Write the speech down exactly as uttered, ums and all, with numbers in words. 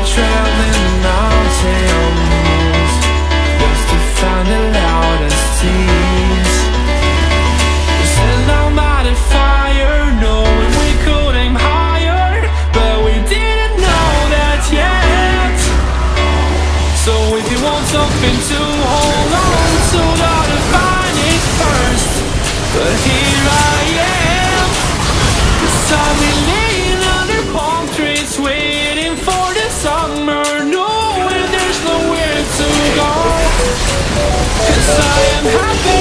traveling the mountains just to find the loudest tears. We set our mighty fire, knowing we could aim higher, but we didn't know that yet. So if you want something to hold on to, gotta find it first. But here I am, 'cause I've been laying under palm trees, waiting for the summer, knowing there's nowhere to go. 'Cause I am happy